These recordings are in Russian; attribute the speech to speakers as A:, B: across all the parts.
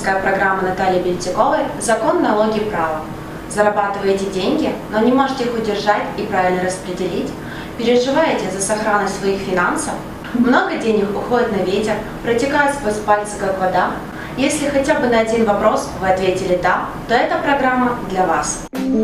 A: авторская программа Натальи Бельтяковой «Закон, налоги, право». Зарабатываете деньги, но не можете их удержать и правильно распределить? Переживаете за сохранность своих финансов? Много денег уходит на ветер, протекает сквозь пальцы, как вода? Если хотя бы на один вопрос вы ответили «да», то эта программа для вас.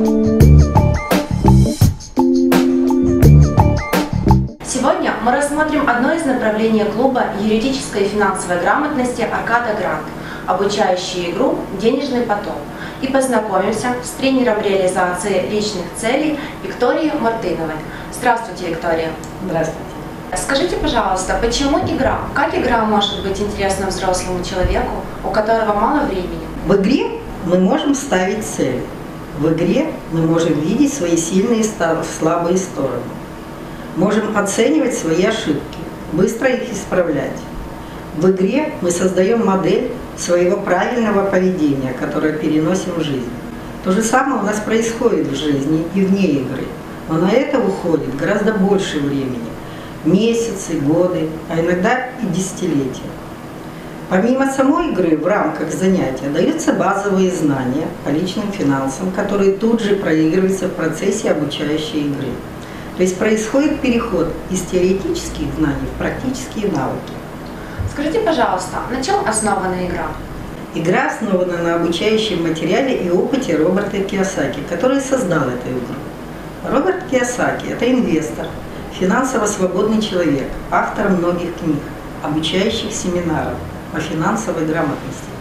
A: Сегодня мы рассмотрим одно из направлений клуба юридической и финансовой грамотности «Аркада Грант», обучающий игру «Денежный поток», и познакомимся с тренером реализации личных целей Викторией Мартыновой. Здравствуйте, Виктория.
B: Здравствуйте.
A: Скажите, пожалуйста, почему игра? Как игра может быть интересна взрослому человеку, у которого мало времени?
B: В игре мы можем ставить цели. В игре мы можем видеть свои сильные и слабые стороны. Можем оценивать свои ошибки, быстро их исправлять. В игре мы создаем модель своего правильного поведения, которое переносим в жизнь. То же самое у нас происходит в жизни и вне игры. Но на это уходит гораздо больше времени. Месяцы, годы, а иногда и десятилетия. Помимо самой игры в рамках занятия даются базовые знания по личным финансам, которые тут же проигрываются в процессе обучающей игры. То есть происходит переход из теоретических знаний в практические навыки.
A: Скажите, пожалуйста, на чем основана игра?
B: Игра основана на обучающем материале и опыте Роберта Кийосаки, который создал эту игру. Роберт Кийосаки – это инвестор, финансово свободный человек, автор многих книг, обучающих семинаров по финансовой грамотности.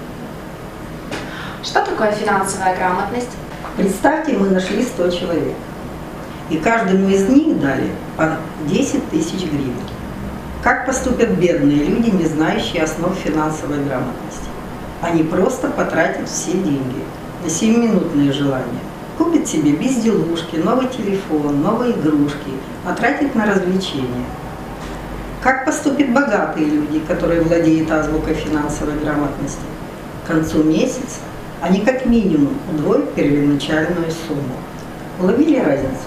A: Что такое финансовая грамотность?
B: Представьте, мы нашли 100 человек, и каждому из них дали по 10 тысяч гривен. Как поступят бедные люди, не знающие основ финансовой грамотности? Они просто потратят все деньги на 7-минутные желания. Купит себе безделушки, новый телефон, новые игрушки, а тратит на развлечения. Как поступят богатые люди, которые владеют азбукой финансовой грамотности? К концу месяца они как минимум удвоят первоначальную сумму. Уловили разницу?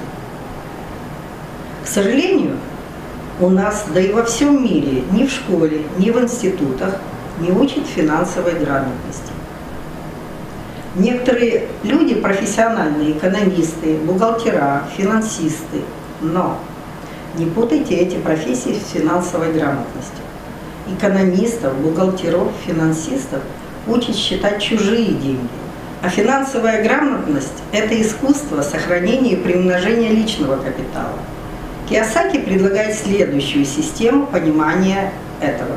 B: К сожалению, у нас, да и во всем мире, ни в школе, ни в институтах не учат финансовой грамотности. Некоторые люди профессиональные, экономисты, бухгалтера, финансисты, но не путайте эти профессии с финансовой грамотностью. Экономистов, бухгалтеров, финансистов учат считать чужие деньги, а финансовая грамотность – это искусство сохранения и приумножения личного капитала. Кийосаки предлагает следующую систему понимания этого.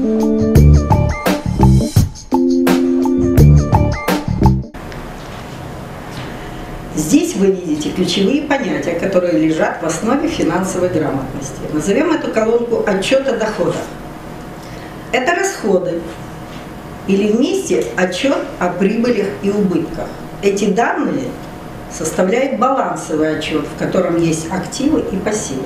B: Здесь вы видите ключевые понятия, которые лежат в основе финансовой грамотности. Назовем эту колонку «Отчет о доходах». Это расходы или вместе отчет о прибылях и убытках. Эти данные составляет балансовый отчет, в котором есть активы и пассивы.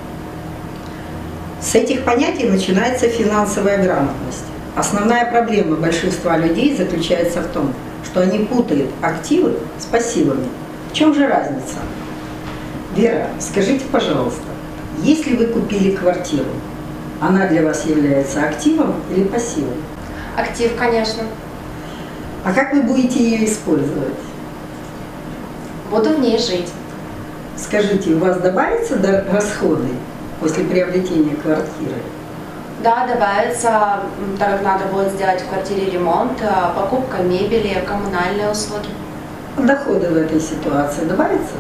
B: С этих понятий начинается финансовая грамотность. Основная проблема большинства людей заключается в том, что они путают активы с пассивами. В чем же разница? Вера, скажите, пожалуйста, если вы купили квартиру, она для вас является активом или пассивом?
A: Актив, конечно.
B: А как вы будете ее использовать?
A: Буду в ней жить.
B: Скажите, у вас добавятся расходы после приобретения квартиры?
A: Да, добавится, так как надо будет сделать в квартире ремонт, покупка мебели, коммунальные услуги.
B: Доходы в этой ситуации добавятся?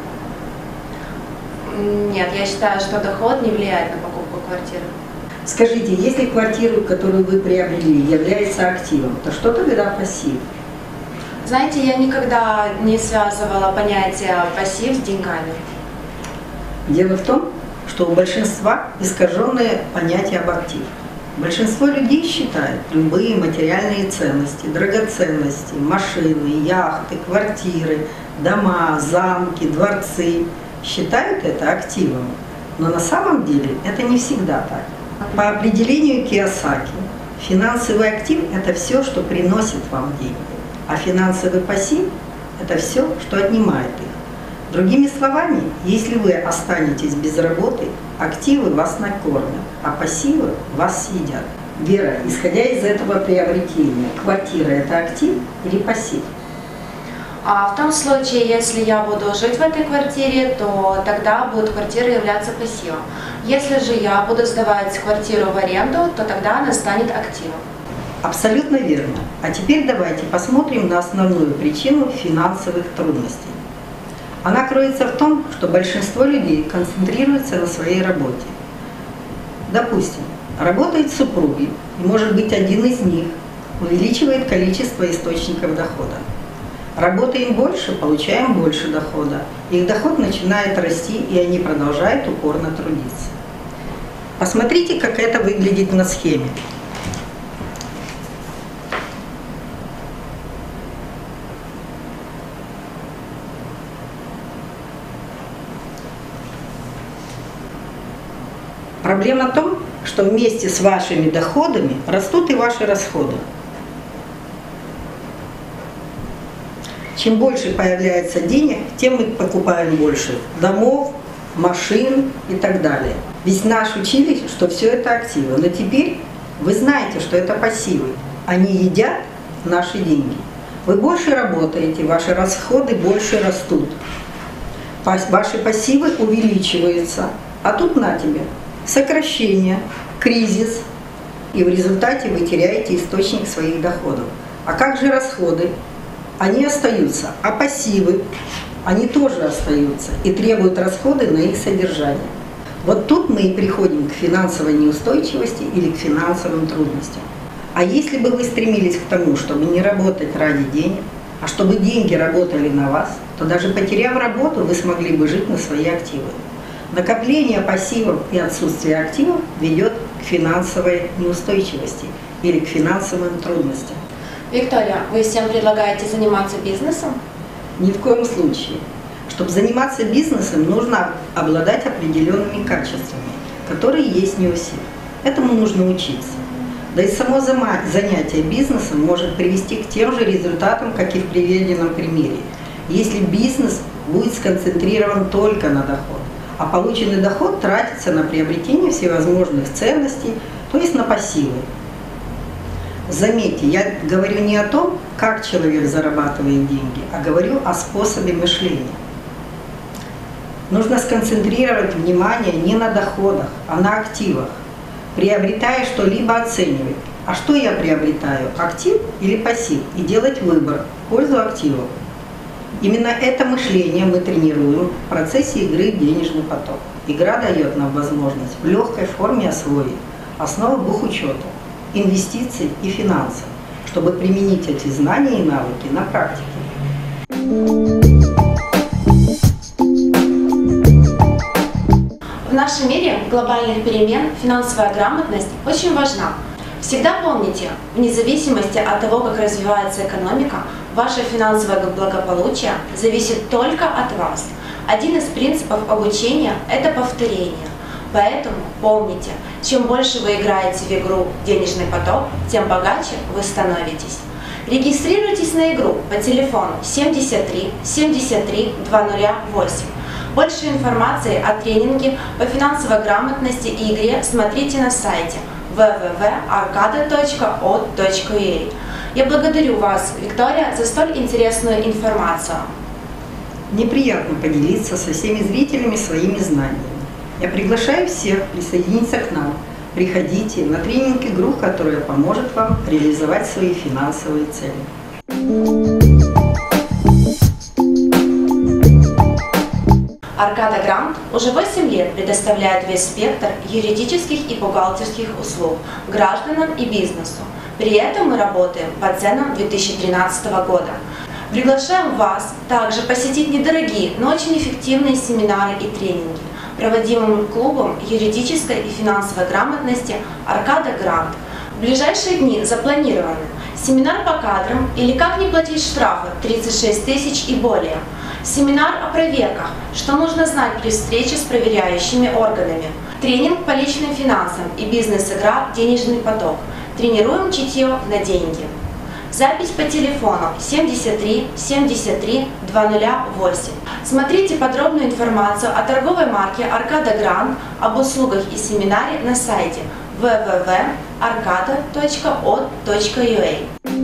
A: Нет, я считаю, что доход не влияет на покупку квартиры.
B: Скажите, если квартиру, которую вы приобрели, является активом, то что тогда пассив?
A: Знаете, я никогда не связывала понятие пассив с деньгами.
B: Дело в том, что у большинства искаженное понятие об активе. Большинство людей считает любые материальные ценности, драгоценности, машины, яхты, квартиры, дома, замки, дворцы, считают это активом. Но на самом деле это не всегда так. По определению Кийосаки, финансовый актив – это все, что приносит вам деньги, а финансовый пассив – это все, что отнимает их. Другими словами, если вы останетесь без работы, активы вас накормят, а пассивы вас съедят. Вера, исходя из этого приобретения, квартира – это актив или пассив?
A: А в том случае, если я буду жить в этой квартире, то тогда будет квартира являться пассивом. Если же я буду сдавать квартиру в аренду, то тогда она станет активом.
B: Абсолютно верно. А теперь давайте посмотрим на основную причину финансовых трудностей. Она кроется в том, что большинство людей концентрируется на своей работе. Допустим, работают супруги, и может быть один из них увеличивает количество источников дохода. Работаем больше, получаем больше дохода. Их доход начинает расти, и они продолжают упорно трудиться. Посмотрите, как это выглядит на схеме. Проблема в том, что вместе с вашими доходами растут и ваши расходы. Чем больше появляется денег, тем мы покупаем больше домов, машин и так далее. Ведь нас учили, что все это активы. Но теперь вы знаете, что это пассивы. Они едят наши деньги. Вы больше работаете, ваши расходы больше растут. Ваши пассивы увеличиваются. А тут на тебе сокращение, кризис. И в результате вы теряете источник своих доходов. А как же расходы? Они остаются, а пассивы, они тоже остаются и требуют расходы на их содержание. Вот тут мы и приходим к финансовой неустойчивости или к финансовым трудностям. А если бы вы стремились к тому, чтобы не работать ради денег, а чтобы деньги работали на вас, то даже потеряв работу, вы смогли бы жить на свои активы. Накопление пассивов и отсутствие активов ведет к финансовой неустойчивости или к финансовым трудностям.
A: Виктория, вы всем предлагаете заниматься бизнесом?
B: Ни в коем случае. Чтобы заниматься бизнесом, нужно обладать определенными качествами, которые есть не у всех. Этому нужно учиться. Да и само занятие бизнесом может привести к тем же результатам, как и в приведенном примере, если бизнес будет сконцентрирован только на доход, а полученный доход тратится на приобретение всевозможных ценностей, то есть на пассивы. Заметьте, я говорю не о том, как человек зарабатывает деньги, а говорю о способе мышления. Нужно сконцентрировать внимание не на доходах, а на активах. Приобретая что-либо, оценивать. А что я приобретаю, актив или пассив? И делать выбор в пользу активов. Именно это мышление мы тренируем в процессе игры в денежный поток. Игра дает нам возможность в легкой форме освоить основы бухучета, инвестиций и финансов, чтобы применить эти знания и навыки на практике.
A: В нашем мире глобальных перемен финансовая грамотность очень важна. Всегда помните, вне зависимости от того, как развивается экономика, ваше финансовое благополучие зависит только от вас. Один из принципов обучения – это повторение. Поэтому помните, чем больше вы играете в игру «Денежный поток», тем богаче вы становитесь. Регистрируйтесь на игру по телефону 73 73 208. Больше информации о тренинге по финансовой грамотности и игре смотрите на сайте www.arcada.od.ua. Я благодарю вас, Виктория, за столь интересную информацию.
B: Мне приятно поделиться со всеми зрителями своими знаниями. Я приглашаю всех присоединиться к нам. Приходите на тренинг-игру, которая поможет вам реализовать свои финансовые цели.
A: Arcada Grant уже 8 лет предоставляет весь спектр юридических и бухгалтерских услуг гражданам и бизнесу. При этом мы работаем по ценам 2013 года. Приглашаем вас также посетить недорогие, но очень эффективные семинары и тренинги, проводимым клубом юридической и финансовой грамотности Arcada Grant. В ближайшие дни запланированы семинар по кадрам или как не платить штрафы 36 тысяч и более, семинар о проверках, что нужно знать при встрече с проверяющими органами, тренинг по личным финансам и бизнес-игра «Денежный поток». Тренируем чутье на деньги. Запись по телефону 73 73 208. Смотрите подробную информацию о торговой марке Arcada Grant, об услугах и семинаре на сайте www.arcada.od.ua.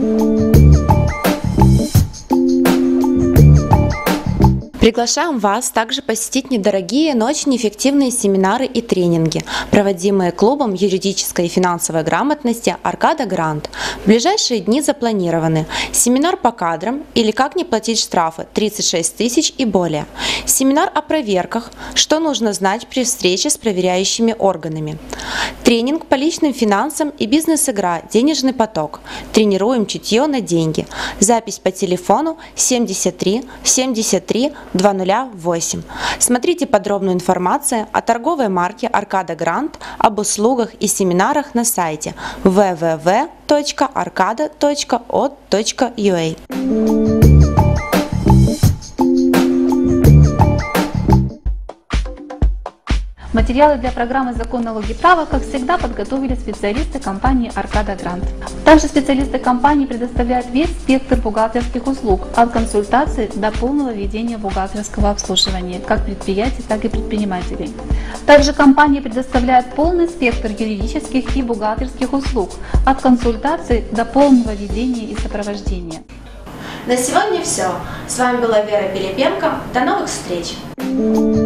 A: Приглашаем вас также посетить недорогие, но очень эффективные семинары и тренинги, проводимые клубом юридической и финансовой грамотности Аркада Грант. В ближайшие дни запланированы семинар по кадрам или как не платить штрафы 36 тысяч и более, семинар о проверках, что нужно знать при встрече с проверяющими органами, тренинг по личным финансам и бизнес-игра «Денежный поток». Тренируем чутье на деньги. Запись по телефону 73 73 208. Смотрите подробную информацию о торговой марке Аркада Грант, об услугах и семинарах на сайте www.arcada.od.ua.
C: Материалы для программы «Закон, налоги, право», как всегда, подготовили специалисты компании «Аркада Грант». Также специалисты компании предоставляют весь спектр бухгалтерских услуг, от консультаций до полного ведения бухгалтерского обслуживания, как предприятий, так и предпринимателей. Также компания предоставляет полный спектр юридических и бухгалтерских услуг, от консультаций до полного ведения и сопровождения.
A: На сегодня все. С вами была Вера Пилипенко. До новых встреч!